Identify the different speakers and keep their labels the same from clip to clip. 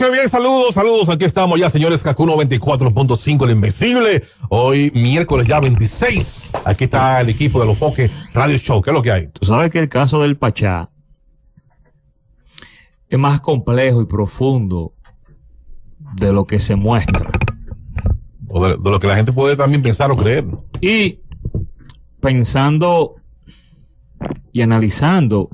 Speaker 1: qué bien, saludos, aquí estamos ya, señores, Kaku 94.5, el Invencible, hoy miércoles ya 26, aquí está el equipo de Los Foques Radio Show, ¿qué es lo que hay?
Speaker 2: Tú sabes que el caso del Pachá es más complejo y profundo de lo que se muestra.
Speaker 1: O de lo que la gente puede también pensar o creer.
Speaker 2: Y pensando y analizando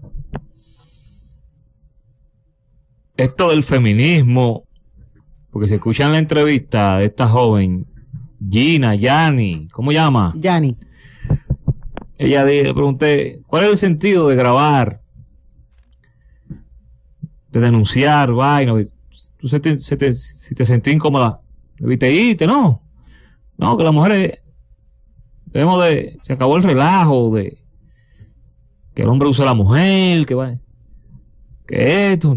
Speaker 2: esto del feminismo, porque se escucha en la entrevista de esta joven, Yani, ¿cómo llama?
Speaker 3: Yani.
Speaker 2: Ella le pregunté, ¿cuál es el sentido de grabar, de denunciar, vaina? ¿Tú si te sentís incómoda, debiste irte? No, que las mujeres se acabó el relajo de que el hombre usa a la mujer, que esto.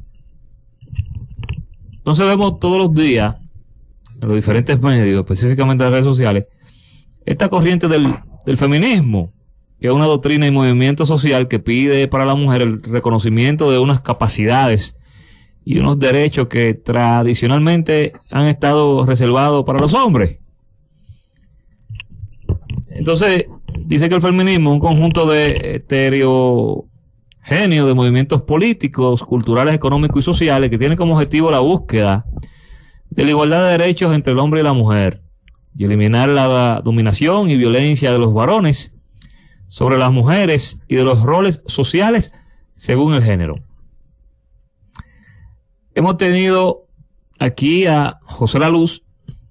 Speaker 2: Entonces vemos todos los días, en los diferentes medios, específicamente en las redes sociales, esta corriente del feminismo, que es una doctrina y movimiento social que pide para la mujer el reconocimiento de unas capacidades y unos derechos que tradicionalmente han estado reservados para los hombres. Entonces, dice que el feminismo es un conjunto de heterogéneo de movimientos políticos, culturales, económicos y sociales que tienen como objetivo la búsqueda de la igualdad de derechos entre el hombre y la mujer y eliminar la dominación y violencia de los varones sobre las mujeres y de los roles sociales según el género. Hemos tenido aquí a José La Luz,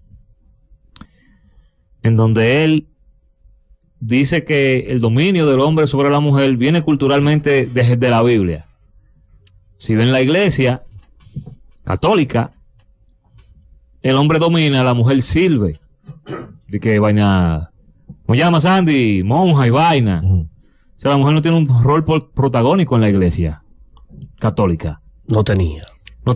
Speaker 2: en donde él dice que el dominio del hombre sobre la mujer viene culturalmente desde la Biblia. Si ven la iglesia católica, el hombre domina, la mujer sirve. De que vaina, ¿cómo llama Sandy? Monja y vaina. O sea, la mujer no tiene un rol protagónico en la iglesia católica.
Speaker 4: No tiene.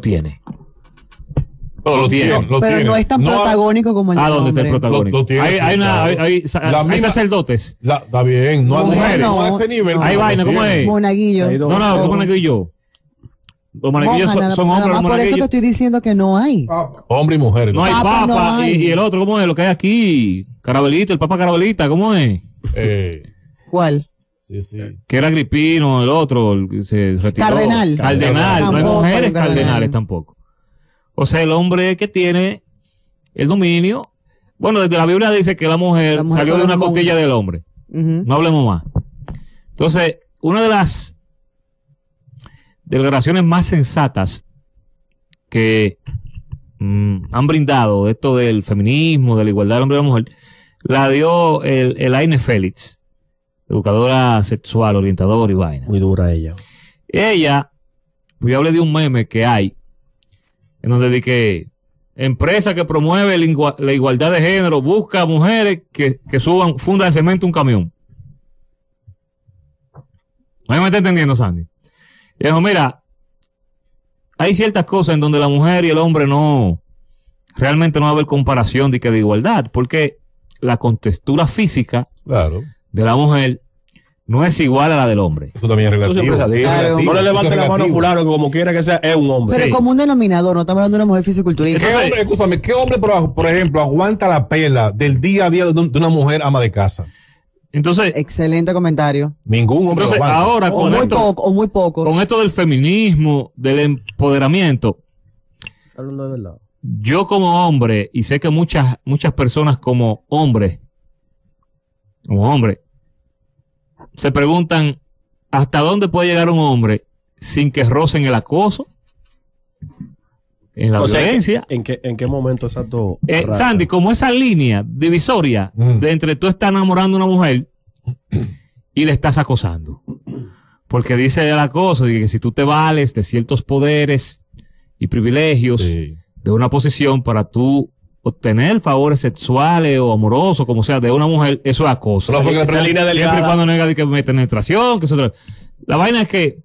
Speaker 1: Lo tiene.
Speaker 3: Pero no es tan protagónico como el
Speaker 2: ¿Dónde está el
Speaker 3: hombre.
Speaker 2: protagónico? Hay sacerdotes.
Speaker 1: Está bien, no a ese nivel.
Speaker 2: Hay vaina, ¿cómo es?
Speaker 3: Monaguillo.
Speaker 2: ¿Qué monaguillo? Los monaguillos son hombres, los
Speaker 3: por eso te
Speaker 2: monaguillos.
Speaker 3: estoy diciendo que no hay.
Speaker 1: Hombre y mujer.
Speaker 2: No hay
Speaker 3: Papa
Speaker 2: papa.
Speaker 3: no hay.
Speaker 2: Y el otro, ¿cómo es? Lo que hay aquí. Carabelita, el papa Carabelita, ¿cómo es?
Speaker 3: ¿Cuál?
Speaker 1: Sí.
Speaker 2: Que era Agripino, el otro, el que se retiró.
Speaker 3: Cardenal.
Speaker 2: No hay
Speaker 3: Tampoco,
Speaker 2: mujeres
Speaker 3: cardenal.
Speaker 2: cardenales tampoco. O sea, el hombre que tiene el dominio. Bueno, desde la Biblia dice que la mujer salió de una costilla del hombre. No hablemos más. Entonces, una de las declaraciones más sensatas que han brindado de esto del feminismo, de la igualdad del hombre y la mujer, la dio Elaine Félix, educadora sexual, orientadora y vaina.
Speaker 4: Muy dura ella.
Speaker 2: Ella, pues yo hablé de un meme que hay, en donde dice que empresa que promueve la igualdad de género busca mujeres que fundan cemento un camión. ¿No me está entendiendo, Sandy? Y dijo, mira, hay ciertas cosas en donde la mujer y el hombre realmente no va a haber comparación de igualdad, porque la contextura física de la mujer no es igual a la del hombre.
Speaker 1: Eso también es relativo.
Speaker 4: No le levante la mano a fulano, que como quiera que sea, es un hombre.
Speaker 3: Pero como un denominador, no estamos hablando de una mujer fisiculturista.
Speaker 1: ¿Qué hombre, por ejemplo, aguanta la pela del día a día de una mujer ama de casa?
Speaker 2: Entonces,
Speaker 3: excelente comentario.
Speaker 1: Ningún hombre
Speaker 2: entonces,
Speaker 1: lo aguanta.
Speaker 2: ahora
Speaker 3: muy pocos.
Speaker 2: Con esto del feminismo, del empoderamiento,
Speaker 4: Hablando de verdad.
Speaker 2: yo como hombre, y sé que muchas personas como hombre, se preguntan hasta dónde puede llegar un hombre sin que rocen el acoso, en la violencia.
Speaker 4: ¿En qué momento exacto?
Speaker 2: Sandy, como esa línea divisoria de entre tú estás enamorando a una mujer y le estás acosando. Porque dice el acoso, de que si tú te vales de ciertos poderes y privilegios de una posición para tú obtener favores sexuales o amorosos, como sea, de una mujer, eso es acoso.
Speaker 4: Esa línea delgada.
Speaker 2: Siempre y cuando nega de que me penetración, que eso otra. La vaina es que,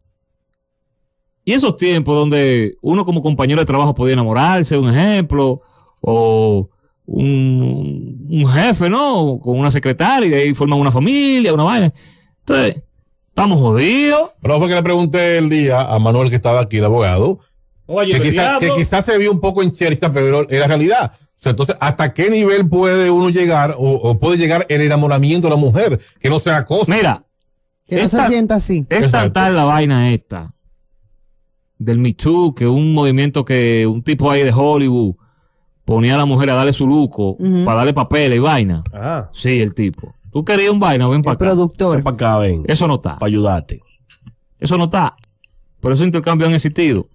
Speaker 2: y esos tiempos donde uno como compañero de trabajo podía enamorarse, un ejemplo, o un jefe, ¿no? Con una secretaria y de ahí forman una familia, una vaina. Entonces, estamos jodidos.
Speaker 1: Pero fue que le pregunté el día a Manuel, que estaba aquí, el abogado,
Speaker 2: Oye,
Speaker 1: que quizás se vio un poco en chercha, pero es la realidad. O sea, entonces, ¿hasta qué nivel puede uno llegar o puede llegar el enamoramiento de la mujer? Que no sea cosa.
Speaker 2: Mira,
Speaker 3: Que no se sienta así.
Speaker 2: es
Speaker 1: Exacto.
Speaker 2: tal la vaina esta del Me Too, que un movimiento que un tipo ahí de Hollywood ponía a la mujer a darle su luco para darle papeles y vaina.
Speaker 4: Ah,
Speaker 2: Sí, el tipo. Tú querías un vaina, ven para
Speaker 3: El
Speaker 2: acá.
Speaker 3: productor.
Speaker 4: ven para acá, ven.
Speaker 2: Eso no está.
Speaker 4: Para ayudarte.
Speaker 2: Eso no está. Por eso intercambios han existido.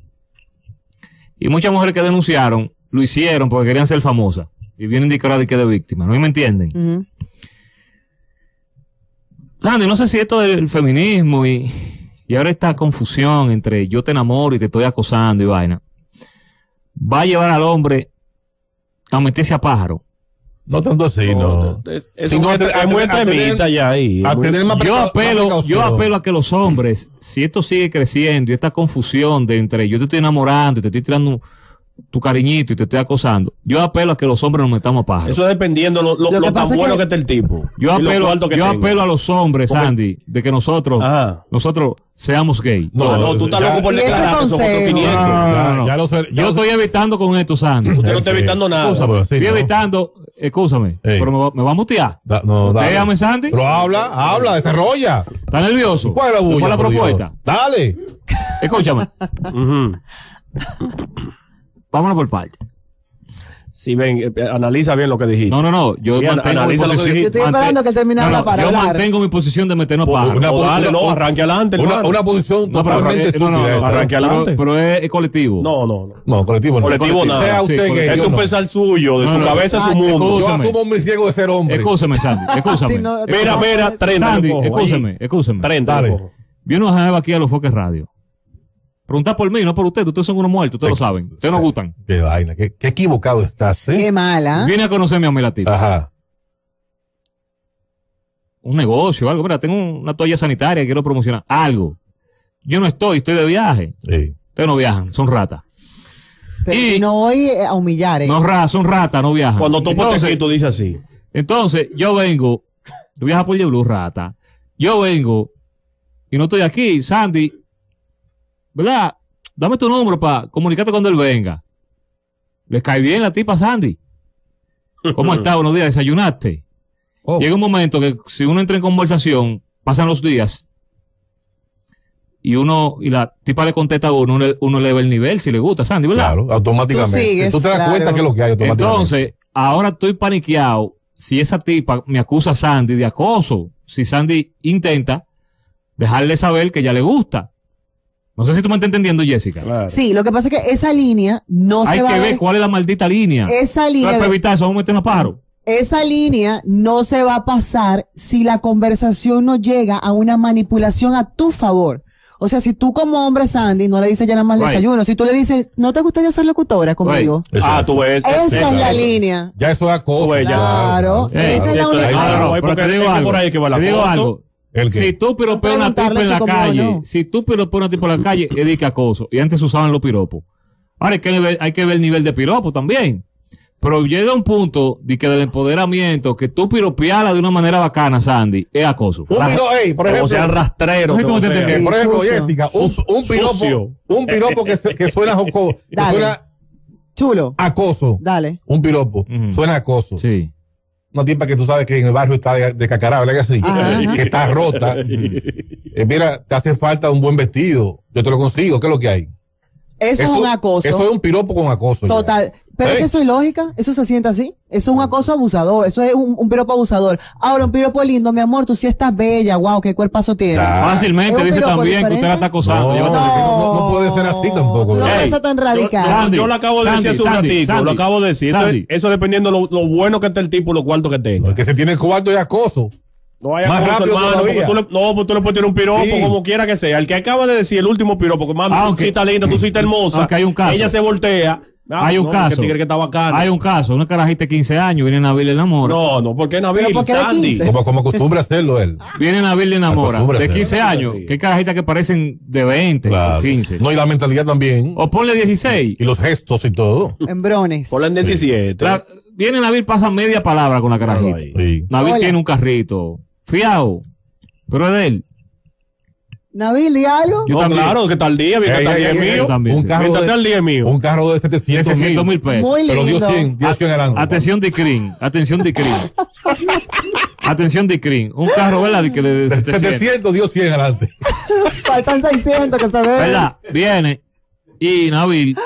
Speaker 2: Y muchas mujeres que denunciaron lo hicieron porque querían ser famosas. Y vienen de cara de que de víctimas. ¿No me entienden?
Speaker 3: Ujú.
Speaker 2: Sandy, no sé si esto del feminismo y ahora esta confusión entre yo te enamoro y te estoy acosando y vaina va a llevar al hombre a meterse a pájaro.
Speaker 1: No tanto así, no.
Speaker 4: Es
Speaker 1: Si no,
Speaker 4: muy extremista ya ahí.
Speaker 1: A tener más
Speaker 2: Yo
Speaker 1: más
Speaker 2: apelo
Speaker 1: precaución.
Speaker 2: a que los hombres, si esto sigue creciendo y esta confusión de entre yo te estoy enamorando y te estoy tirando tu cariñito y te estoy acosando, yo apelo a que los hombres nos metamos a pájaro.
Speaker 4: Eso es dependiendo lo
Speaker 3: que
Speaker 4: tan
Speaker 3: pasa es
Speaker 4: bueno
Speaker 3: que-
Speaker 4: que esté el tipo.
Speaker 2: Yo
Speaker 4: y lo
Speaker 2: apelo,
Speaker 4: cuarto que
Speaker 2: yo
Speaker 4: tenga.
Speaker 2: apelo a los hombres,
Speaker 4: Porque-
Speaker 2: Sandy, de que nosotros seamos gay.
Speaker 4: No, tú estás
Speaker 1: ya-
Speaker 4: loco por
Speaker 3: Y ese
Speaker 4: declarar que somos otros
Speaker 3: consejo-
Speaker 4: 500.
Speaker 1: Ya lo sé. ya
Speaker 2: Yo
Speaker 1: lo sé.
Speaker 2: estoy evitando con esto, Sandy.
Speaker 4: Usted no está evitando nada.
Speaker 1: Escúchame, sí,
Speaker 2: Estoy
Speaker 1: no.
Speaker 2: evitando, escúchame,
Speaker 1: Ey.
Speaker 2: pero me va a mutear.
Speaker 1: No, dale.
Speaker 2: Déjame, Sandy.
Speaker 1: Pero habla, desarrolla.
Speaker 2: ¿Está nervioso?
Speaker 1: ¿Cuál es la bulla?
Speaker 2: ¿Cuál es la
Speaker 1: por Dios?
Speaker 2: propuesta?
Speaker 1: Dale.
Speaker 2: Escúchame,
Speaker 4: Ujú.
Speaker 2: vámonos por parte.
Speaker 4: Sí, ven, analiza bien lo que dijiste.
Speaker 2: No. Yo
Speaker 4: Sí,
Speaker 2: mantengo mi
Speaker 4: analiza lo que
Speaker 2: posición.
Speaker 4: dijiste.
Speaker 3: Yo estoy esperando que él termine de hablar para
Speaker 2: Yo
Speaker 3: hablar.
Speaker 2: mantengo mi posición de meternos pájaros.
Speaker 1: Una-
Speaker 4: Dale, no, arranque adelante, hermano.
Speaker 1: Una posición
Speaker 2: No, pero,
Speaker 1: totalmente estúpida. esa.
Speaker 4: arranque adelante.
Speaker 2: pero es colectivo.
Speaker 4: No.
Speaker 1: No, colectivo no.
Speaker 4: Colectivo nada.
Speaker 1: Sea
Speaker 2: Sí,
Speaker 1: usted gay.
Speaker 4: Es
Speaker 1: yo
Speaker 4: un
Speaker 1: no.
Speaker 4: pensar suyo, de
Speaker 2: No,
Speaker 4: su
Speaker 2: no,
Speaker 4: cabeza, su
Speaker 3: exacto.
Speaker 4: mundo.
Speaker 1: Yo
Speaker 2: Escúchame.
Speaker 1: asumo mi riesgo de ser hombre.
Speaker 2: Escúchame, Sandy. Escúchame.
Speaker 3: Sí, no,
Speaker 4: Mira, 30.
Speaker 2: Sandy,
Speaker 4: lo cojo ahí.
Speaker 2: escúchame.
Speaker 4: 30.
Speaker 1: Dale.
Speaker 4: lo cojo.
Speaker 2: Viene una jeva aquí a los Foques Radio. Preguntar por mí, no por ustedes. Ustedes son unos muertos, ustedes lo saben. Ustedes nos gustan.
Speaker 1: Qué vaina, qué equivocado estás, ¿eh?
Speaker 3: Qué mala.
Speaker 2: Viene a conocerme a mí la tipa.
Speaker 1: Ajá.
Speaker 2: Un negocio, algo. Mira, tengo una toalla sanitaria que quiero promocionar. Algo. Yo no estoy de viaje.
Speaker 1: Sí.
Speaker 2: Ustedes no viajan, son ratas.
Speaker 3: Pero
Speaker 2: y-
Speaker 3: si no voy a humillar, ¿eh?
Speaker 2: No, son ratas, no viajan.
Speaker 4: Cuando tú pones aquí, tú dices así.
Speaker 2: Entonces, yo vengo, tú viajas por Blue, rata. Yo vengo y no estoy aquí, Sandy, ¿verdad? Dame tu número para comunicarte cuando él venga. ¿Le cae bien la tipa Sandy? ¿Cómo está? Buenos días, ¿desayunaste?
Speaker 4: Oh.
Speaker 2: Llega un momento que si uno entra en conversación, pasan los días y la tipa le contesta a uno le ve el nivel si le gusta, Sandy, ¿verdad?
Speaker 1: Claro, automáticamente.
Speaker 3: Tú sigues,
Speaker 1: Tú te das
Speaker 3: claro.
Speaker 1: cuenta que es lo que hay automáticamente.
Speaker 2: Entonces, ahora estoy paniqueado si esa tipa me acusa a Sandy de acoso. Si Sandy intenta dejarle saber que ya le gusta. No sé si tú me estás entendiendo, Jessica.
Speaker 4: Claro.
Speaker 3: Sí, lo que pasa es que esa línea no
Speaker 2: Hay
Speaker 3: se va
Speaker 2: que
Speaker 3: a
Speaker 2: ver
Speaker 3: ver.
Speaker 2: cuál es la maldita línea.
Speaker 3: Esa
Speaker 2: Entonces,
Speaker 3: línea,
Speaker 2: para
Speaker 3: de-
Speaker 2: evitar eso, vamos a meternos a paro.
Speaker 3: esa línea no se va a pasar si la conversación no llega a una manipulación a tu favor. O sea, si tú como hombre, Sandy, no le dices ya nada más
Speaker 2: Right.
Speaker 3: desayuno, si tú le dices, ¿no te gustaría ser locutora conmigo?
Speaker 1: Exacto.
Speaker 4: Tú ves.
Speaker 3: Esa es la
Speaker 4: claro.
Speaker 3: línea.
Speaker 1: Ya eso es acoso.
Speaker 4: Pues ya.
Speaker 3: Claro.
Speaker 2: Ey,
Speaker 3: Esa es la
Speaker 4: eso es-
Speaker 3: única.
Speaker 4: ahí
Speaker 2: No,
Speaker 4: está.
Speaker 2: no,
Speaker 4: Ahí
Speaker 2: pero
Speaker 4: porque
Speaker 2: te digo
Speaker 4: es que
Speaker 2: algo.
Speaker 4: por ahí que va el
Speaker 2: Te digo
Speaker 4: acoso.
Speaker 2: algo.
Speaker 1: ¿El qué?
Speaker 2: Si tú piropeas una tipa
Speaker 3: Preguntarle
Speaker 2: en
Speaker 3: si
Speaker 2: la
Speaker 3: comió o
Speaker 2: calle,
Speaker 3: no.
Speaker 2: si tú piropeas una tipa en la calle, es de que acoso. Y antes se usaban los piropos. Ahora hay que ver el nivel de piropo también. Pero llega un punto de que del empoderamiento, que tú piropearla de una manera bacana, Sandy, es acoso.
Speaker 1: Un piropo, por
Speaker 4: Como
Speaker 1: ejemplo,
Speaker 4: sean rastreros.
Speaker 2: No sé cómo te entendí.
Speaker 1: por ejemplo,
Speaker 3: sucio.
Speaker 1: Jessica,
Speaker 4: Sucio.
Speaker 1: un piropo que suena jocoso, que
Speaker 3: Dale.
Speaker 1: suena
Speaker 3: Chulo.
Speaker 1: acoso.
Speaker 3: Dale.
Speaker 1: Un piropo,
Speaker 2: Ujú.
Speaker 1: suena acoso.
Speaker 2: Sí.
Speaker 1: Una tipa que tú sabes que en el barrio está de cacará, ¿verdad que sí?
Speaker 3: Ajá.
Speaker 1: Que está rota. Mira, te hace falta un buen vestido. Yo te lo consigo. ¿Qué es lo que hay?
Speaker 3: Eso es un acoso.
Speaker 1: Eso es un piropo con acoso. ya.
Speaker 3: Total. Pero es
Speaker 1: ¿Eh?
Speaker 3: que eso es lógica. Eso se siente así. Eso es un acoso abusador. Eso es un piropo abusador. Ahora, un piropo lindo, mi amor, tú sí estás bella. Wow, qué cuerpazo tienes.
Speaker 1: Ya.
Speaker 2: Fácilmente
Speaker 3: Es un
Speaker 2: dice
Speaker 3: piropo
Speaker 2: también que usted la está
Speaker 3: diferente.
Speaker 2: acosando.
Speaker 1: No,
Speaker 2: Llévate-
Speaker 1: no puede ser así tampoco.
Speaker 3: No
Speaker 1: ¿verdad?
Speaker 3: puede ser tan radical.
Speaker 2: Sandy,
Speaker 4: Yo lo acabo de decir
Speaker 2: Sandy,
Speaker 4: hace un
Speaker 2: Sandy,
Speaker 4: ratito.
Speaker 2: Sandy.
Speaker 4: Lo acabo de decir.
Speaker 2: Sandy.
Speaker 4: Eso dependiendo lo bueno que esté el tipo y lo cuarto que tenga.
Speaker 1: El que se tiene el cuarto es acoso.
Speaker 4: No vaya
Speaker 1: Más
Speaker 4: con eso,
Speaker 1: rápido
Speaker 4: hermano, porque
Speaker 1: todavía.
Speaker 4: pues tú le puedes tirar un piropo
Speaker 1: Sí.
Speaker 4: como quiera que sea. El que acaba de decir el último piropo, que mami,
Speaker 2: Aunque-
Speaker 4: tú sí estás linda, tú sí estás hermosa.
Speaker 2: aunque hay un caso.
Speaker 4: Ella se voltea.
Speaker 2: Hay un
Speaker 4: no,
Speaker 2: caso.
Speaker 4: Que tigre que está bacano.
Speaker 2: Hay un caso. Una carajita de 15 años viene Nabil y enamora.
Speaker 4: No, ¿por qué Nabil?
Speaker 3: Pero ¿por qué de
Speaker 4: Sandy.
Speaker 3: 15?
Speaker 1: Como acostumbra hacerlo él.
Speaker 2: Viene Nabil y enamora.
Speaker 1: Acostúmbrase.
Speaker 2: De 15 años. Qué carajitas que parecen de 20
Speaker 1: Claro.
Speaker 2: o 15.
Speaker 1: No, y la mentalidad también.
Speaker 2: O ponle 16.
Speaker 1: Y los gestos y todo.
Speaker 3: Embrones.
Speaker 4: Ponle en 17.
Speaker 2: Viene Nabil, pasa media palabra con la carajita.
Speaker 4: Ay.
Speaker 1: Sí.
Speaker 2: Nabil
Speaker 3: Hola.
Speaker 2: tiene un carrito. Fiao. Pero es de él.
Speaker 3: Nabil, ¿di algo?
Speaker 2: Yo
Speaker 4: No,
Speaker 2: también.
Speaker 4: claro, que está al día, bien que está al día es mío.
Speaker 2: también,
Speaker 1: Un
Speaker 2: sí.
Speaker 1: carro
Speaker 4: Mientras al día es mío.
Speaker 1: un carro de 700
Speaker 2: $700,000 pesos.
Speaker 3: Muy
Speaker 1: Pero dio
Speaker 3: lindo.
Speaker 1: 100 adelante.
Speaker 2: Atención Dicrin, atención Dicrin. Atención Dicrin. Un carro, ¿verdad? De 700.
Speaker 1: 700 dio 100 adelante.
Speaker 3: Faltan 600 que se ve.
Speaker 2: ¿Verdad? Viene y Nabil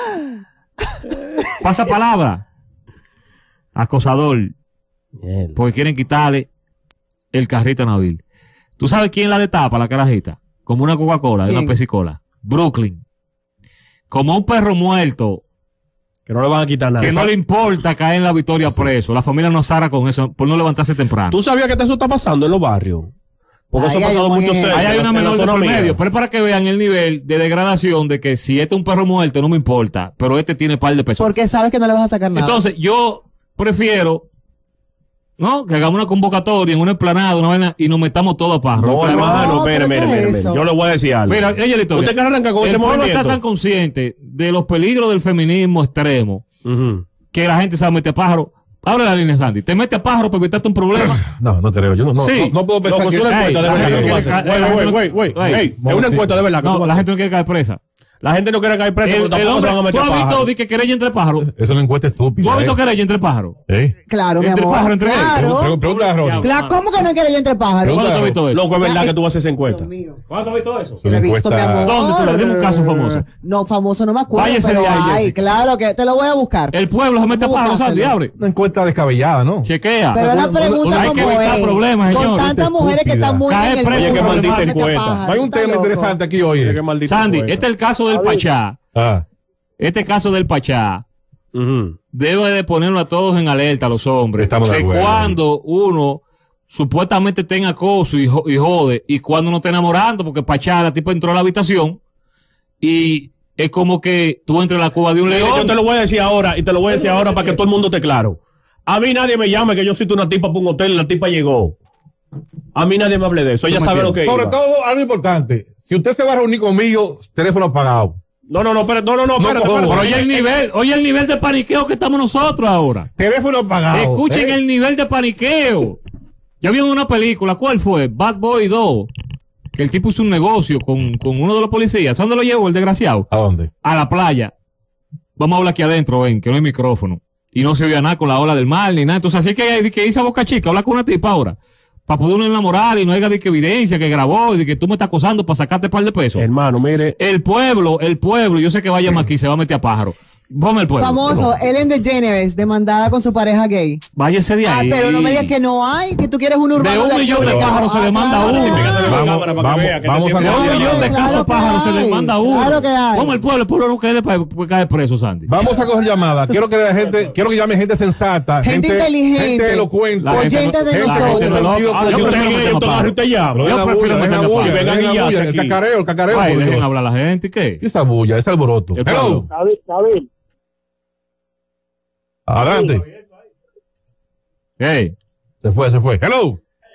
Speaker 2: pasa palabra. Acosador. Porque quieren quitarle el carrito a Nabil. ¿Tú sabes quién la destapa, la carajita? Como una Coca-Cola, de
Speaker 3: ¿Quién?
Speaker 2: una Pepsi-Cola. Brooklyn. Como un perro muerto.
Speaker 4: Que no le van a quitar nada.
Speaker 2: Que no le importa caer en la Victoria preso. La familia no sara con eso por no levantarse temprano.
Speaker 4: ¿Tú sabías que eso está pasando en los barrios? Porque eso ha
Speaker 3: Ay,
Speaker 4: pasado
Speaker 3: ay,
Speaker 4: mucho
Speaker 3: mujer.
Speaker 4: cerca.
Speaker 2: Ahí hay
Speaker 4: en
Speaker 2: una
Speaker 4: la
Speaker 2: menor de
Speaker 4: zona
Speaker 2: por
Speaker 4: mía.
Speaker 2: medio. Pero es para que vean el nivel de degradación de que si este es un perro muerto no me importa. Pero este tiene par de pesos.
Speaker 3: Porque sabes que no le vas a sacar nada.
Speaker 2: Entonces, yo prefiero, ¿no? Que hagamos una convocatoria en una explanada, una vaina, y nos metamos todos a pájaro.
Speaker 4: No,
Speaker 2: Claro.
Speaker 4: hermano,
Speaker 3: pero
Speaker 4: mire.
Speaker 3: ¿qué es eso?
Speaker 4: Yo le voy a decir algo.
Speaker 2: Mira, ella la historia.
Speaker 4: Usted que arranca con
Speaker 2: el
Speaker 4: ese
Speaker 2: pueblo
Speaker 4: movimiento.
Speaker 2: está tan consciente de los peligros del feminismo extremo
Speaker 4: Ujú.
Speaker 2: que la gente se va a meter a pájaro. Abre la línea, Sandy. ¿Te metes a pájaro para evitarte un problema?
Speaker 1: No, no creo. Yo no,
Speaker 2: Sí.
Speaker 1: no puedo pensar
Speaker 4: No, pues
Speaker 1: que...
Speaker 4: es una encuesta de
Speaker 2: la
Speaker 4: verdad
Speaker 2: gente
Speaker 4: que tú
Speaker 2: no
Speaker 4: haces.
Speaker 2: quiere caer-
Speaker 4: Güey.
Speaker 2: Ey,
Speaker 4: Es una encuesta de verdad que tú
Speaker 2: No,
Speaker 4: vas a
Speaker 2: la
Speaker 4: hacer.
Speaker 2: gente no quiere caer presa.
Speaker 4: La gente no quiere caer presa, pero
Speaker 2: El
Speaker 4: tampoco se van a
Speaker 2: hombre,
Speaker 4: meter
Speaker 2: ¿tú has
Speaker 4: pájaro.
Speaker 2: visto de que querella entre pájaros?
Speaker 1: Es una encuesta
Speaker 2: ¿Tú
Speaker 1: estúpida.
Speaker 2: has visto querella entre pájaros?
Speaker 3: Claro, mi
Speaker 2: Entre
Speaker 3: amor.
Speaker 2: pájaro, entre ellos.
Speaker 3: Claro.
Speaker 1: Pregunta a Ronnie.
Speaker 3: ¿Cómo que no quiere yo entre pájaros?
Speaker 2: ¿Cuándo tú has visto eso?
Speaker 4: Loco, es verdad que tú haces esa
Speaker 3: Dios
Speaker 4: encuesta.
Speaker 3: mío.
Speaker 2: ¿Cuándo has visto eso?
Speaker 1: Es una
Speaker 3: Lo he visto, mi
Speaker 1: encuesta...
Speaker 3: amor.
Speaker 2: ¿Dónde tú lo- dime un caso famoso?
Speaker 3: No, famoso no me acuerdo.
Speaker 2: Váyase
Speaker 3: pero
Speaker 2: de ahí,
Speaker 3: ay,
Speaker 2: Jessica.
Speaker 3: claro que te lo voy a buscar.
Speaker 2: El pueblo se mete a
Speaker 3: ¿Cómo
Speaker 2: pájaro, Sandy,
Speaker 3: buscárselo?
Speaker 2: abre.
Speaker 1: Una encuesta descabellada, ¿no?
Speaker 2: Chequea.
Speaker 3: Pero la pregunta
Speaker 2: hay que
Speaker 3: como
Speaker 2: evitar
Speaker 3: es,
Speaker 2: problemas,
Speaker 3: con
Speaker 2: señor.
Speaker 3: tantas mujeres que están muy
Speaker 2: Cae
Speaker 3: en el
Speaker 2: preso,
Speaker 3: mundo,
Speaker 2: qué
Speaker 3: ¿por
Speaker 2: maldita
Speaker 3: qué te
Speaker 4: encuesta.
Speaker 3: pájaro?
Speaker 1: No hay un
Speaker 3: Está
Speaker 1: tema
Speaker 3: loco.
Speaker 1: interesante aquí hoy.
Speaker 4: Mira qué maldita
Speaker 2: Sandy,
Speaker 4: encuesta.
Speaker 2: este es el caso del Pachá.
Speaker 1: Ah,
Speaker 2: Este caso del Pachá
Speaker 4: Ujú.
Speaker 2: debe de ponernos a todos en alerta, a los hombres.
Speaker 1: Estamos de
Speaker 2: que
Speaker 1: acuerdo.
Speaker 2: cuando uno supuestamente tenga acoso y jode, y cuando uno está enamorando, porque Pachá, la tipa entró a la habitación y es como que tú entras en la cueva de un
Speaker 4: Mire,
Speaker 2: león.
Speaker 4: yo te lo voy a decir ahora, y te lo voy a decir ahora para que todo el mundo esté claro. A mí nadie me llame que yo cito una tipa para un hotel y la tipa llegó. A mí nadie me hable de eso. Ella
Speaker 2: me
Speaker 4: sabe lo que
Speaker 1: sobre
Speaker 4: iba.
Speaker 1: todo, algo importante. Si usted se va a reunir conmigo, teléfono apagado.
Speaker 4: No, espérate, espérate.
Speaker 1: cojón.
Speaker 2: Pero oye el nivel de paniqueo que estamos nosotros ahora.
Speaker 1: Teléfono apagado.
Speaker 2: Escuchen el nivel de paniqueo. Yo vi en una película, ¿cuál fue? Bad Boy 2. Que el tipo hizo un negocio con uno de los policías. ¿A dónde lo llevó el desgraciado?
Speaker 1: ¿A dónde?
Speaker 2: A la playa. Vamos a hablar aquí adentro, ven, que no hay micrófono. Y no se oía nada con la ola del mar ni nada. Entonces así que hice a Boca Chica, habla con una tipa ahora. Para poder uno enamorar y no haya de que evidencia que grabó y de que tú me estás acosando para sacarte un par de pesos.
Speaker 4: Hermano, mire.
Speaker 2: El pueblo, yo sé que va a llamar aquí, se va a meter a pájaro. Ponme el pueblo.
Speaker 3: Famoso, Ellen DeGeneres, demandada con su pareja gay.
Speaker 2: Váyase de ahí.
Speaker 3: Pero no me digas que no hay, que tú quieres un urbano.
Speaker 2: De un
Speaker 3: aquí.
Speaker 2: millón de pájaros se demanda
Speaker 3: claro que
Speaker 2: uno.
Speaker 3: hay.
Speaker 1: Vamos a
Speaker 2: De un
Speaker 1: coger
Speaker 2: millón de
Speaker 1: llamada.
Speaker 2: casos
Speaker 3: Claro que
Speaker 2: pájaros se
Speaker 3: hay.
Speaker 2: demanda uno.
Speaker 3: Claro que hay.
Speaker 2: Como el pueblo no quiere puede caer preso, Sandy.
Speaker 1: Vamos a coger llamada. Quiero que llame gente sensata,
Speaker 3: Gente inteligente.
Speaker 1: gente elocuente,
Speaker 2: La gente
Speaker 3: Oyentes de
Speaker 1: gente
Speaker 3: nosotros.
Speaker 1: con sentido
Speaker 2: Ah, yo
Speaker 1: común.
Speaker 2: prefiero meterme a pájaro.
Speaker 4: Usted llama.
Speaker 1: Pero
Speaker 2: Yo
Speaker 1: dejen la
Speaker 2: prefiero
Speaker 1: bulla, dejen la
Speaker 2: meterme a
Speaker 1: bulla,
Speaker 2: pájaro.
Speaker 1: dejen la
Speaker 4: Vengan y
Speaker 1: bulla,
Speaker 4: ya,
Speaker 1: el
Speaker 4: aquí.
Speaker 1: cacareo,
Speaker 2: Ay,
Speaker 1: por
Speaker 2: dejen
Speaker 1: Dios.
Speaker 2: hablar a la gente, ¿y qué?
Speaker 1: ¿Y esa bulla, ese alboroto?
Speaker 2: El
Speaker 1: Hello,
Speaker 2: pueblo.
Speaker 1: adelante.
Speaker 2: Hey,
Speaker 1: Se fue. Hello.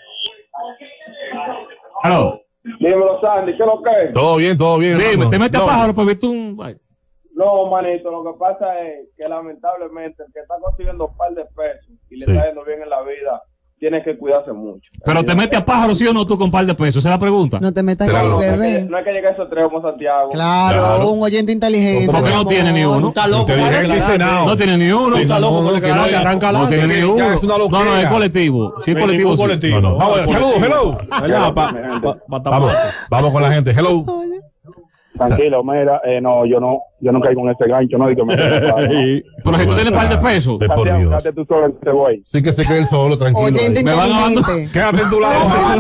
Speaker 2: hello.
Speaker 5: Dímelo, Sandy, ¿qué es lo que es?
Speaker 1: Todo bien.
Speaker 2: Dime,
Speaker 1: hermano.
Speaker 2: te metes a
Speaker 1: No.
Speaker 2: pájaro para verte un... Ay,
Speaker 5: No, manito, lo que pasa es que lamentablemente el que está consiguiendo un par de pesos y le
Speaker 1: Sí.
Speaker 5: está yendo bien en la vida, tiene que cuidarse mucho.
Speaker 2: Pero te metes a pájaro, ¿sí o no, tú con un par de pesos? Esa es la pregunta.
Speaker 3: No te metas
Speaker 1: Claro.
Speaker 3: ahí,
Speaker 5: No
Speaker 3: bebé.
Speaker 5: hay que llegar a ese extremo, Santiago.
Speaker 3: Claro,
Speaker 1: Claro.
Speaker 3: un oyente inteligente.
Speaker 2: ¿Por qué no
Speaker 3: mi
Speaker 2: tiene ni
Speaker 3: amor.
Speaker 2: uno?
Speaker 4: Está loco.
Speaker 1: Inteligente y senado.
Speaker 2: No tiene ni uno.
Speaker 1: Sí,
Speaker 4: Está loco,
Speaker 1: no,
Speaker 4: porque
Speaker 1: que no,
Speaker 4: arranca
Speaker 2: No
Speaker 4: la.
Speaker 2: tiene ni uno.
Speaker 1: ya es una loquera.
Speaker 2: No, es colectivo. Sí, es colectivo.
Speaker 4: Ningún
Speaker 2: sí.
Speaker 4: colectivo.
Speaker 1: No. Vamos, hello.
Speaker 4: ¿Verdad?
Speaker 1: Vamos con la gente. Hello.
Speaker 5: Tranquilo, mira, no, yo no caigo en ese gancho, no, y que me
Speaker 2: Pero si tú tienes un par de pesos.
Speaker 1: De por Dios.
Speaker 5: Quédate tú solo en ese güey.
Speaker 1: Sí que se quede él solo, tranquilo.
Speaker 3: Oyente
Speaker 1: ahí.
Speaker 2: Me van a
Speaker 3: inteligente.
Speaker 1: Quédate en tu lado.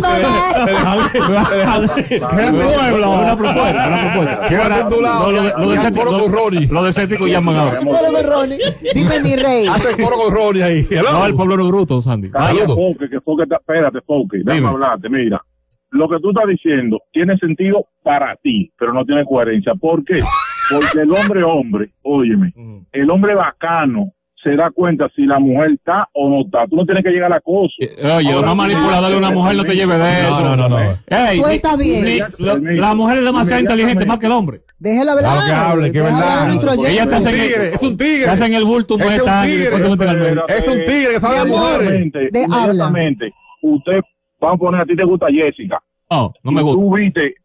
Speaker 2: Una propuesta.
Speaker 1: Quédate en tu lado.
Speaker 2: Lo de
Speaker 1: Y haz
Speaker 2: escéptico-
Speaker 1: coro con Ronnie.
Speaker 2: Los escépticos llaman ahora.
Speaker 3: Espérame, Ronnie. Dime, mi rey.
Speaker 1: Hazte el coro con Ronnie ahí. Hello.
Speaker 2: No, el pueblo no es bruto, Sandy.
Speaker 1: Saludos.
Speaker 5: Espérate, Fouque,
Speaker 2: Dime.
Speaker 5: déjame hablarte, mira. Lo que tú estás diciendo tiene sentido para ti, pero no tiene coherencia. ¿Por qué? Porque el hombre, óyeme, el hombre bacano se da cuenta si la mujer está o no está. Tú no tienes que llegar a la cosa.
Speaker 2: Oye, lo más manipulador de una mujer no te lleve de eso.
Speaker 1: No.
Speaker 2: Ey,
Speaker 3: Tú estás bien.
Speaker 2: La mujer es demasiado inteligente más que el hombre.
Speaker 3: Déjelo hablar.
Speaker 1: Claro que hable, que es
Speaker 3: Déjalo
Speaker 1: verdad.
Speaker 3: hablar a nuestro oyente.
Speaker 2: Ella te
Speaker 1: Es un
Speaker 2: hace
Speaker 1: tigre, es un tigre.
Speaker 2: Te hacen el bulto un
Speaker 1: Ese
Speaker 2: mes
Speaker 1: es un
Speaker 2: antes y después te meten al medio.
Speaker 1: Es un tigre que sabe a mujeres.
Speaker 5: Inmediatamente, usted, vamos a poner a ti te gusta Jessica.
Speaker 2: No me
Speaker 5: Y
Speaker 2: gusta.
Speaker 5: Tú viste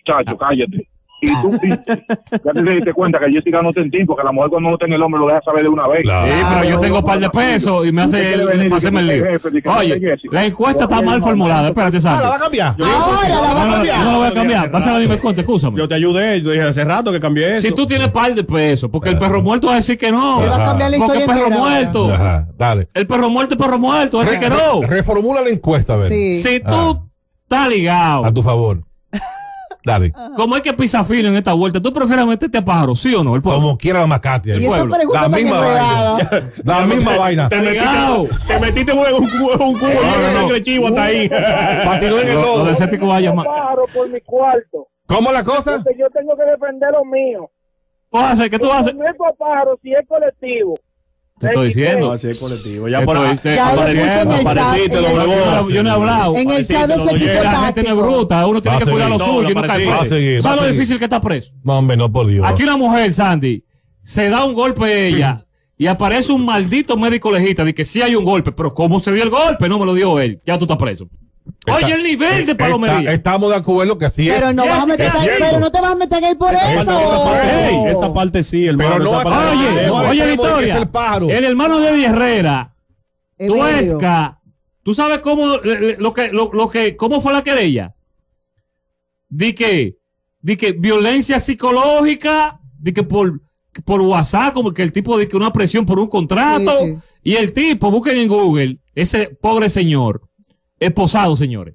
Speaker 5: chacho, cállate. Y tú ya te diste cuenta que Jessica no te entiende, porque la mujer cuando no tiene el hombre lo deja saber de una vez.
Speaker 1: Claro.
Speaker 2: Sí, pero yo tengo un par de pesos y me hace hacerme el lío. Oye, la encuesta está mal formulada. Espérate,
Speaker 1: Ah,
Speaker 2: Sandy.
Speaker 1: la va a cambiar.
Speaker 3: Ahora la va a cambiar.
Speaker 2: Yo no la voy a cambiar. Vas a venir con excúsame.
Speaker 4: Yo te ayudé, yo dije hace rato que cambié eso.
Speaker 2: Si tú tienes par de pesos, porque el perro muerto va a decir que no.
Speaker 3: Él va a cambiar la
Speaker 2: Porque
Speaker 3: historia
Speaker 2: el perro
Speaker 3: entera.
Speaker 2: muerto.
Speaker 1: Ajá, dale.
Speaker 2: El perro muerto es perro muerto, así que no.
Speaker 1: Reformula la encuesta, a ver.
Speaker 3: Sí.
Speaker 2: Si tú estás ligado,
Speaker 1: A tu favor. Dale.
Speaker 2: como hay que pisar fino en esta vuelta, ¿tú prefieres meterte a pájaro, sí o no? El pueblo.
Speaker 1: Como quiera la macate.
Speaker 3: Y esa
Speaker 2: pueblo.
Speaker 3: pregunta
Speaker 1: La
Speaker 3: tan
Speaker 1: misma
Speaker 3: enredada.
Speaker 1: vaina. La misma vaina.
Speaker 4: Te
Speaker 2: Ligado.
Speaker 4: metiste en un cubo,
Speaker 2: no.
Speaker 4: de chivo hasta ahí.
Speaker 1: Patinó en el
Speaker 2: Lo
Speaker 1: lodo.
Speaker 2: de Cético va a llamar.
Speaker 6: Pájaro por mi cuarto.
Speaker 1: ¿Cómo la cosa?
Speaker 6: Entonces yo tengo que defender lo mío.
Speaker 2: ¿Qué tú haces? ¿Qué tú haces?
Speaker 6: No es por pájaro, si es colectivo.
Speaker 2: Te estoy diciendo.
Speaker 4: No, así es colectivo. Ya
Speaker 2: Te
Speaker 4: por
Speaker 2: estoy-
Speaker 4: ahí.
Speaker 2: te-
Speaker 3: Ya lo puso en el
Speaker 4: Apareciste,
Speaker 3: chat,
Speaker 4: doble voz.
Speaker 2: Yo no he hablado.
Speaker 3: En el
Speaker 4: Apareciste,
Speaker 3: chat de su
Speaker 4: no
Speaker 3: equipo
Speaker 4: llega.
Speaker 2: La gente no es
Speaker 3: táctico.
Speaker 2: bruta, uno tiene
Speaker 1: Va
Speaker 2: que
Speaker 1: a
Speaker 2: cuidar lo
Speaker 1: seguir.
Speaker 2: suyo y
Speaker 4: No,
Speaker 2: no
Speaker 4: la
Speaker 2: caer
Speaker 4: parecida.
Speaker 1: Va a seguir,
Speaker 2: preso.
Speaker 1: va a
Speaker 2: ¿Sabes lo
Speaker 1: seguir.
Speaker 2: difícil que está preso?
Speaker 1: No, hombre, no, por Dios.
Speaker 2: Aquí una mujer, Sandy, se da un golpe ella y aparece un maldito médico legista de que sí hay un golpe, pero ¿cómo se dio el golpe? No me lo dio él. Ya tú estás preso. Oye, el nivel de palomería.
Speaker 1: Estamos de acuerdo que así es.
Speaker 3: Pero no vas a meter
Speaker 1: Es
Speaker 3: ahí,
Speaker 1: cierto.
Speaker 3: pero no te vas a meter ahí por
Speaker 1: Esa
Speaker 3: eso.
Speaker 1: parte-
Speaker 4: Ey, esa parte sí, hermano.
Speaker 1: Pero no
Speaker 4: esa
Speaker 1: es
Speaker 4: parte-
Speaker 1: para-
Speaker 2: Oye,
Speaker 1: no,
Speaker 2: oye,
Speaker 1: tenemos que
Speaker 2: Victoria,
Speaker 1: ser el pájaro.
Speaker 2: el hermano de Eddie Herrera,
Speaker 3: Evelio.
Speaker 2: Tuesca, ¿tú sabes cómo, cómo fue la querella? Di que violencia psicológica, di que por WhatsApp, como que el tipo de que una presión por un contrato,
Speaker 3: Sí, sí.
Speaker 2: y el tipo, busquen en Google, ese pobre señor, esposado, señores,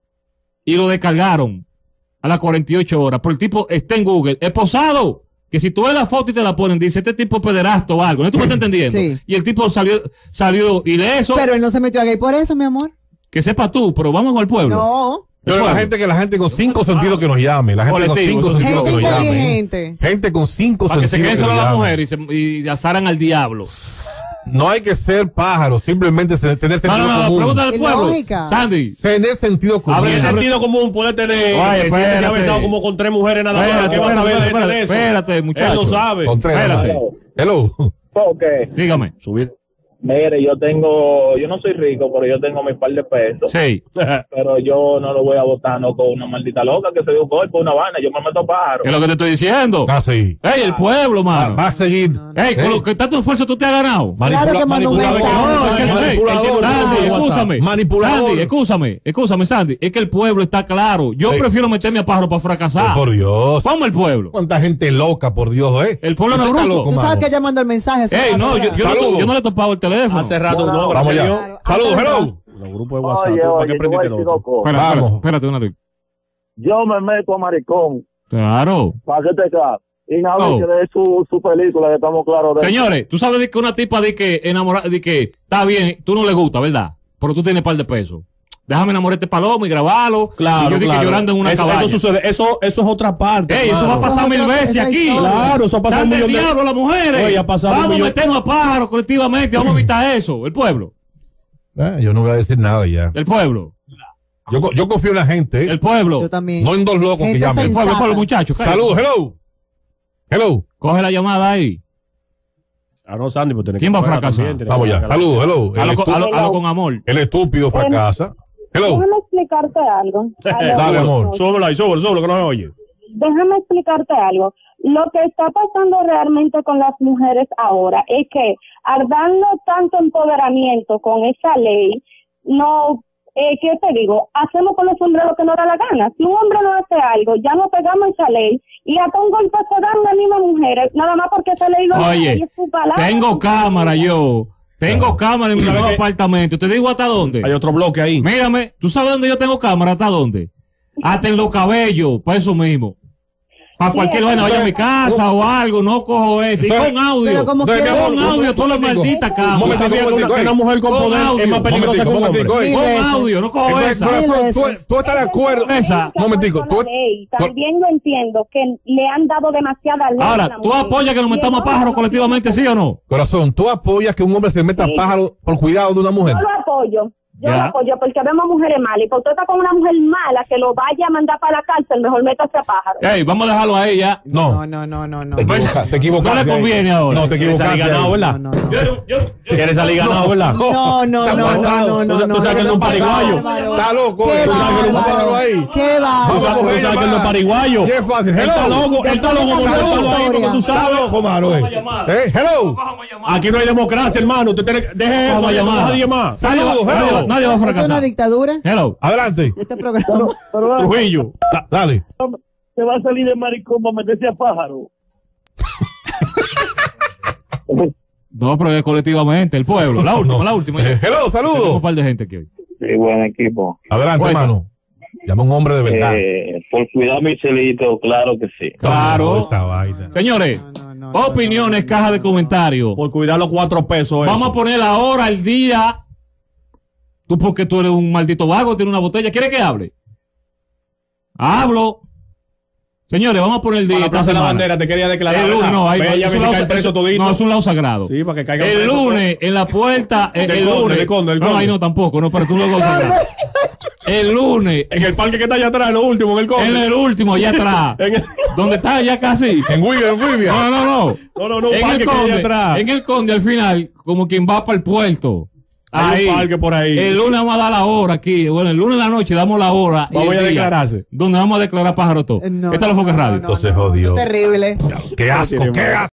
Speaker 2: y lo descargaron a las 48 horas, pero el tipo está en Google, esposado, que si tú ves la foto y te la ponen, dice, este tipo es pederasto o algo, ¿no? ¿Tú me estás entendiendo?
Speaker 3: Sí.
Speaker 2: Y el tipo salió ileso,
Speaker 3: Pero él no se metió a gay por eso, mi amor.
Speaker 2: que sepa tú, pero vamos al pueblo.
Speaker 3: No.
Speaker 1: Pero la gente con 5 sentidos que nos llame. La gente con
Speaker 2: Colectivo,
Speaker 1: 5
Speaker 2: eso sí.
Speaker 1: sentidos que
Speaker 3: Gente
Speaker 1: nos llame.
Speaker 3: inteligente.
Speaker 1: Gente con 5
Speaker 2: Para que
Speaker 1: sentidos
Speaker 2: se queden
Speaker 1: que
Speaker 2: solo
Speaker 1: nos
Speaker 2: la
Speaker 1: llame.
Speaker 2: mujer y azaran al diablo.
Speaker 1: No hay que ser pájaro, simplemente tener
Speaker 2: No,
Speaker 1: sentido
Speaker 2: no,
Speaker 1: común.
Speaker 2: pregúntale al
Speaker 3: Es
Speaker 2: pueblo.
Speaker 3: lógica.
Speaker 2: Sandy,
Speaker 1: Tener sentido común.
Speaker 2: Abre
Speaker 4: El sentido común puede tener.
Speaker 2: Oye,
Speaker 4: Si
Speaker 2: espérate.
Speaker 4: ha besado como con 3 mujeres nada más.
Speaker 2: Espérate,
Speaker 4: ¿Qué va a saber
Speaker 2: espérate,
Speaker 4: de eso?
Speaker 2: espérate, muchacho.
Speaker 4: Él lo sabe.
Speaker 1: Con 3
Speaker 2: Espérate.
Speaker 1: nada más. Hello.
Speaker 6: Porque,
Speaker 2: dígame.
Speaker 4: Subir.
Speaker 6: mire, yo no soy rico, pero yo tengo mi par de pesos.
Speaker 2: Sí.
Speaker 6: Pero yo no lo voy a botar no con una maldita loca que se dio un golpe, una vaina. Yo me meto pájaro.
Speaker 2: ¿Qué es lo que te estoy diciendo?
Speaker 1: Ah, sí.
Speaker 2: Ey, el pueblo, mano.
Speaker 1: Va a seguir.
Speaker 2: Ey, con lo que está tu esfuerzo tú te has ganado.
Speaker 3: Claro que mandó un mensaje.
Speaker 2: No, es que
Speaker 1: manipulador.
Speaker 2: Sandy, escúchame.
Speaker 1: Manipulador.
Speaker 2: Sandy, escúchame, Sandy. Es que el pueblo está claro. Yo
Speaker 1: Sí.
Speaker 2: prefiero meterme a pájaro para fracasar.
Speaker 1: Por Dios.
Speaker 2: Vamos el pueblo.
Speaker 1: Cuánta gente loca, por Dios,
Speaker 2: El pueblo no es
Speaker 1: Usted está
Speaker 2: bruto.
Speaker 1: loco,
Speaker 3: Tú sabes
Speaker 1: mano.
Speaker 3: que ella mandó el mensaje.
Speaker 2: Ey, no,
Speaker 1: Saludos.
Speaker 2: yo no le he topado el teléfono.
Speaker 4: Hace rato, no,
Speaker 1: Vamos
Speaker 4: gracias a
Speaker 1: allá.
Speaker 4: Dios.
Speaker 1: Saludos, hello.
Speaker 4: Los grupos de WhatsApp.
Speaker 6: Oye,
Speaker 4: ¿Para
Speaker 6: oye,
Speaker 4: qué
Speaker 6: yo voy a
Speaker 4: prendiste
Speaker 6: decir
Speaker 4: el otro?
Speaker 6: dos cosas.
Speaker 2: Espérate,
Speaker 1: Vamos.
Speaker 2: espérate.
Speaker 6: Yo me meto a maricón,
Speaker 2: Claro.
Speaker 6: para que te cagas. Y nada,
Speaker 2: Oh.
Speaker 6: que de su película, que estamos claros de
Speaker 2: Señores, tú sabes de que una tipa de que enamorada, de que está bien, tú no le gusta, ¿verdad? Pero tú tienes par de pesos. Déjame enamorar este palomo y grabarlo.
Speaker 4: Claro,
Speaker 2: y yo dije
Speaker 4: claro.
Speaker 2: que llorando en una cabaña.
Speaker 4: Eso sucede. Eso es otra parte.
Speaker 2: Ey, eso
Speaker 4: claro.
Speaker 2: va a pasar mil veces
Speaker 3: Esa
Speaker 2: aquí.
Speaker 3: historia.
Speaker 4: Claro, eso ha pasado
Speaker 2: Están
Speaker 4: un
Speaker 2: del
Speaker 4: millón de-
Speaker 2: diablo las mujeres.
Speaker 4: Oye, ha pasado un
Speaker 2: vamos a
Speaker 4: millón-
Speaker 2: meternos a pájaros colectivamente, vamos a evitar eso. El pueblo.
Speaker 1: Yo no voy a decir nada ya.
Speaker 2: El pueblo.
Speaker 1: Yo confío en la gente.
Speaker 2: El pueblo.
Speaker 3: Yo también.
Speaker 1: No en dos locos que
Speaker 3: Gente
Speaker 1: llamen.
Speaker 2: El pueblo,
Speaker 3: sensata.
Speaker 2: muchachos.
Speaker 1: Saludos, hello. Hello.
Speaker 2: Coge la llamada ahí.
Speaker 4: Ah, no, Sandy, pues tiene
Speaker 2: ¿Quién
Speaker 4: que
Speaker 2: va a
Speaker 4: fuera
Speaker 2: fracasar?
Speaker 4: también, tiene
Speaker 1: Vamos
Speaker 4: que
Speaker 1: ya.
Speaker 4: fracasar.
Speaker 1: Saludos, hello.
Speaker 2: Halo con amor.
Speaker 1: El estúpido fracasa. Hello.
Speaker 7: Déjame explicarte algo.
Speaker 1: Dale, amor.
Speaker 4: Súbelo ahí, súbelo, que no se oye.
Speaker 7: Déjame explicarte algo. Lo que está pasando realmente con las mujeres ahora es que al darnos tanto empoderamiento con esa ley, no, ¿qué te digo? Hacemos con los hombres lo que nos da la gana. Si un hombre no hace algo, ya no pegamos esa ley y hasta un golpe se dan las mismas mujeres, nada más porque esa ley no
Speaker 2: Oye,
Speaker 7: es su palabra.
Speaker 2: tengo cámara yo. Tengo cámara en mi nuevo apartamento. Te digo hasta dónde.
Speaker 4: Hay otro bloque ahí.
Speaker 2: Mírame, ¿tú sabes dónde yo tengo cámara? ¿Hasta dónde? Hasta en los cabellos, para eso mismo. Para cualquier vaina, vaya a mi casa o algo, no cojo ese. Y
Speaker 1: Entonces-
Speaker 2: con audio.
Speaker 3: Pero como
Speaker 1: Entonces,
Speaker 3: quiera-
Speaker 1: mi amor,
Speaker 2: Con audio, toda la maldita
Speaker 1: Un
Speaker 2: cámara.
Speaker 1: momentico,
Speaker 4: ¿Sabía que
Speaker 1: momentico,
Speaker 4: una mujer con
Speaker 2: Con
Speaker 4: poder
Speaker 2: audio.
Speaker 4: es más peligrosa que un hombre?
Speaker 1: Momentico,
Speaker 3: Mil
Speaker 2: Con
Speaker 3: veces.
Speaker 2: audio, no cojo
Speaker 1: Entonces,
Speaker 2: esa.
Speaker 1: tú estás de acuerdo.
Speaker 2: Esa.
Speaker 1: Momentico, tú-
Speaker 7: También yo entiendo que le han dado demasiada ley a
Speaker 2: Ahora,
Speaker 7: la
Speaker 2: ¿tú
Speaker 7: mujer.
Speaker 2: apoyas que nos metamos a pájaros colectivamente, sí o no?
Speaker 1: Corazón, ¿tú apoyas que un hombre se meta
Speaker 7: Sí.
Speaker 1: pájaro por cuidado de una mujer?
Speaker 7: Yo lo apoyo. Yo
Speaker 2: Ya.
Speaker 7: lo apoyo porque vemos mujeres malas. Y por usted está con una mujer mala que lo vaya a mandar para la cárcel, mejor métase a pájaro.
Speaker 2: Ey, vamos a dejarlo ahí ya.
Speaker 1: No,
Speaker 3: No.
Speaker 1: te equivocaste.
Speaker 2: No le conviene
Speaker 1: ahí.
Speaker 2: ahora.
Speaker 1: No, te
Speaker 4: ¿Quieres
Speaker 1: equivocaste.
Speaker 4: salir ganado,
Speaker 1: ahí.
Speaker 4: verdad?
Speaker 3: No.
Speaker 4: ¿Quieres salir ganado, verdad?
Speaker 3: No.
Speaker 4: Tú sabes que él es un pariguayo.
Speaker 1: Está loco.
Speaker 3: Qué
Speaker 1: Tú sabes que no
Speaker 3: bárbaro.
Speaker 1: páralo ahí.
Speaker 3: Qué
Speaker 1: Vamos
Speaker 4: Tú
Speaker 1: a
Speaker 3: bárbaro.
Speaker 1: coger
Speaker 4: sabes que él no es
Speaker 1: llamada.
Speaker 4: pariguayo.
Speaker 1: Y es fácil.
Speaker 4: Él está loco, él está loco montado ahí porque tú
Speaker 1: Está
Speaker 4: sabes.
Speaker 1: loco, mano. Hello.
Speaker 4: Aquí no hay democracia, hermano. Usted tiene, deje
Speaker 2: Vamos
Speaker 4: eso,
Speaker 2: a
Speaker 4: no
Speaker 2: llamar.
Speaker 4: nadie más.
Speaker 1: Saludos, hello.
Speaker 2: Nadie va a
Speaker 3: ¿Esto es una
Speaker 2: fracasar.
Speaker 3: dictadura?
Speaker 2: Hello.
Speaker 1: Adelante.
Speaker 3: Este programa.
Speaker 4: Trujillo.
Speaker 1: Dale.
Speaker 6: Se va a salir de maricón para meterse a pájaro.
Speaker 2: No, pero es colectivamente, el pueblo. La última,
Speaker 1: No.
Speaker 2: la última. Ya.
Speaker 1: Hello,
Speaker 2: Tenemos un
Speaker 1: saludos.
Speaker 2: par de gente aquí hoy.
Speaker 6: Sí, buen equipo.
Speaker 1: Adelante,
Speaker 2: Pues,
Speaker 1: hermano. Llama un hombre de verdad.
Speaker 6: Por cuidar mi celito, claro que sí.
Speaker 2: Claro.
Speaker 1: Esa vaina.
Speaker 2: Señores,
Speaker 3: No.
Speaker 2: opiniones, caja de comentarios.
Speaker 4: Por cuidar los 4 pesos.
Speaker 2: Vamos a poner la hora, el día. Tú porque tú eres un maldito vago, tienes una botella. ¿Quieres que hable? Hablo. Señores, vamos a poner el día.
Speaker 4: Para la
Speaker 2: esta
Speaker 4: Plaza de la
Speaker 2: semana.
Speaker 4: Bandera te quería declarar.
Speaker 2: El lunes,
Speaker 4: ¿verdad?
Speaker 2: no, ahí
Speaker 4: Ve,
Speaker 2: no,
Speaker 4: ella
Speaker 2: es
Speaker 4: me
Speaker 2: un
Speaker 4: dice que
Speaker 2: lado-
Speaker 4: hay preso
Speaker 2: eso-
Speaker 4: todito.
Speaker 2: no, es un lado sagrado.
Speaker 4: Sí, para que caigan
Speaker 2: El
Speaker 4: presos.
Speaker 2: lunes, en la puerta, el
Speaker 4: Del
Speaker 2: lunes.
Speaker 4: Conde.
Speaker 2: No, ahí no tampoco, no, pero tú luego sagrado. El lunes,
Speaker 4: En el parque que está allá atrás, lo último, en el Conde.
Speaker 2: en el último, allá atrás.
Speaker 4: En el-
Speaker 2: Donde está ya casi.
Speaker 1: En Wibia, en Wibia.
Speaker 2: No,
Speaker 4: No, un
Speaker 2: En
Speaker 4: parque
Speaker 2: el
Speaker 4: que hay allá
Speaker 2: Conde,
Speaker 4: atrás.
Speaker 2: en el Conde al final, como quien va para el puerto.
Speaker 4: Hay un parque por ahí.
Speaker 2: El lunes vamos a dar la hora aquí. Bueno, el lunes en la noche damos la hora. y
Speaker 4: Vamos
Speaker 2: el
Speaker 4: a
Speaker 2: día,
Speaker 4: declararse.
Speaker 2: Donde vamos a declarar pájaro todo.
Speaker 3: No,
Speaker 2: Esta es la Foca Radio.
Speaker 1: No se jodió.
Speaker 3: Terrible.
Speaker 1: Qué asco, qué asco.